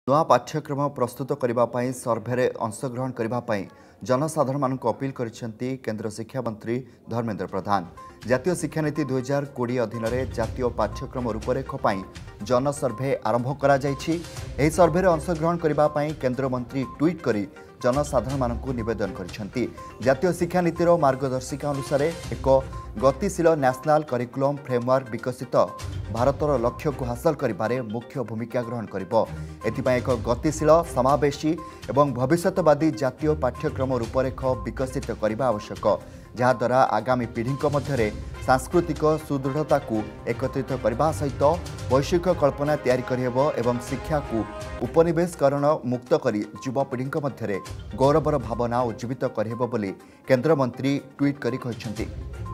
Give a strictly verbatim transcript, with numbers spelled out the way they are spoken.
नूआ पाठ्यक्रम प्रस्तुत करने सर्भे अंशग्रहण करने जनसाधारण मानक अपील करिसेंती केंद्र शिक्षा मंत्री धर्मेंद्र प्रधान। जातीय शिक्षानीति दुई हजार कोड़े अधीन जातीय पाठ्यक्रम रूपरेख जन सर्भे आरंभ करा जायछि। एही सर्भे अंशग्रहण करने केंद्र मंत्री ट्वीट करी जनसाधारण मानक निवेदन करिसेंती। जातीय शिक्षानीतिर मार्गदर्शिका अनुसार एक गतिशील नेशनल करिकुलम फ्रेमवर्क विकसित भारतर लक्ष्य को हासिल करिबारे मुख्य भूमिका ग्रहण करिबो। एथिपाई एक गतिशील समावेशी एवं भविष्यवादी जातीय पाठ्यक्रम रूपरेख विकसित करने आवश्यक, जहाद्वारा आगामी पीढ़ी मध्य सांस्कृतिक सुदृढ़ता को एकत्रित करने सहित वैश्विक कल्पना तैयारी करहेबो एवं शिक्षा को उपनिवेशकरण मुक्त करी युवपीढ़ी मध्य गौरवर भावना उज्जीवित करहेबो बोली केंद्र मंत्री ट्वीट करी कहिसेंती।